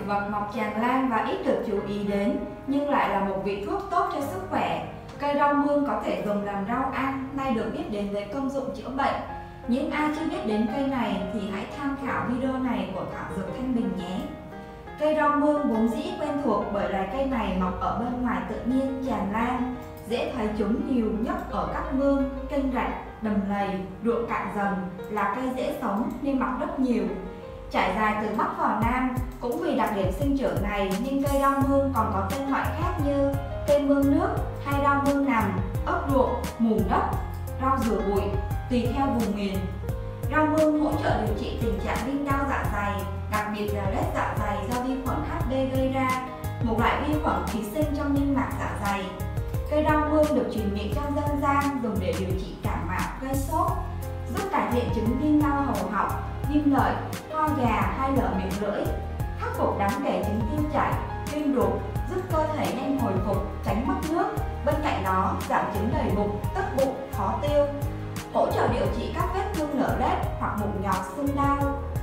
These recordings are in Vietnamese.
vật mọc tràn lan và ít được chú ý đến, nhưng lại là một vị thuốc tốt cho sức khỏe. Cây rau mương có thể dùng làm rau ăn, nay được biết đến với công dụng chữa bệnh. Những ai chưa biết đến cây này thì hãy tham khảo video này của Thảo Dược Thanh Bình nhé. Cây rau mương vốn dĩ quen thuộc bởi loài cây này mọc ở bên ngoài tự nhiên tràn lan, dễ thấy chúng nhiều nhất ở các mương, kênh rạch, đầm lầy, ruộng cạn dầm, là cây dễ sống nên mọc rất nhiều. Trải dài từ Bắc vào Nam. Cũng vì đặc điểm sinh trưởng này nhưng cây rau mương còn có tên gọi khác như cây mương nước hay rau mương nằm, ốc ruộng, mùn đất, rau rửa bụi, tùy theo vùng miền. Rau mương hỗ trợ điều trị tình trạng viêm đau dạ dày, đặc biệt là loét dạ dày do vi khuẩn HB gây ra, một loại vi khuẩn ký sinh trong niêm mạc dạ dày. Cây rau mương được truyền miệng trong dân gian dùng để điều trị cảm mạo, gây sốt, giúp cải thiện chứng viêm đau hầu họng, viêm lợi, ho gà hay lở miệng lưỡi, khắc phục đáng kể chứng tiêu chảy, viêm ruột, giúp cơ thể nhanh hồi phục, tránh mất nước. Bên cạnh đó, giảm chứng đầy bụng, tức bụng, khó tiêu, hỗ trợ điều trị các vết thương lở loét hoặc mụn nhọt, sưng đau.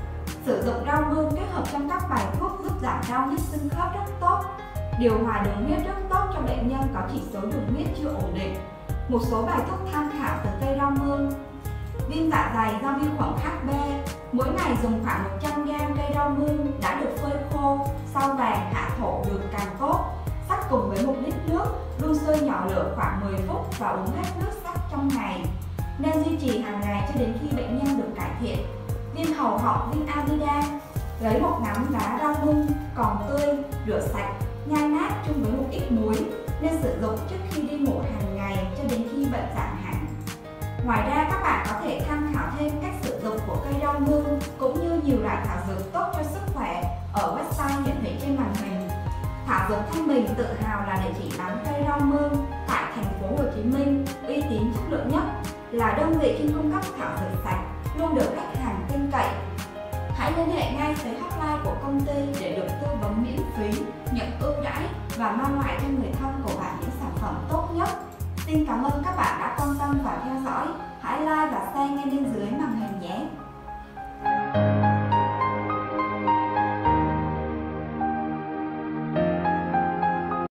Sử dụng rau mương kết hợp trong các bài thuốc giúp giảm đau nhức xương khớp rất tốt. Điều hòa đường huyết rất tốt cho bệnh nhân có chỉ số đường huyết chưa ổn định. Một số bài thuốc tham khảo từ cây rau mương: viêm dạ dày do vi khuẩn HB, mỗi ngày dùng khoảng 100g cây rau mương đã được phơi khô, sau vàng hạ thổ được càng tốt. Sắc cùng với 1 lít nước, đun sôi nhỏ lửa khoảng 10 phút và uống hết nước sắc trong ngày. Nên duy trì hàng ngày cho đến khi bệnh nhân được cải thiện. Viêm hầu họng, viêm amidan, lấy một nắm lá rau mương còn tươi, rửa sạch, nhai nát chung với một ít muối, nên sử dụng trước khi đi ngủ hàng ngày cho đến khi bệnh giảm hẳn. Ngoài ra các bạn có thể tham khảo thêm cách sử dụng của cây rau mương cũng như nhiều loại thảo dược tốt cho sức khỏe ở website hiển thị trên màn hình. Thảo Dược Thanh Bình tự hào là địa chỉ bán cây rau mương tại thành phố Hồ Chí Minh, uy tín chất lượng nhất, là đơn vị chuyên cung cấp thảo dược sạch, luôn được khách hàng tin cậy. Hãy liên hệ ngay tới hotline của công ty để được tư vấn miễn phí, nhận ưu đãi và mang lại cho người thân của bạn những sản phẩm tốt nhất. Xin cảm ơn các bạn đã quan tâm và theo dõi. Hãy like và share ngay bên dưới màn hình nhé.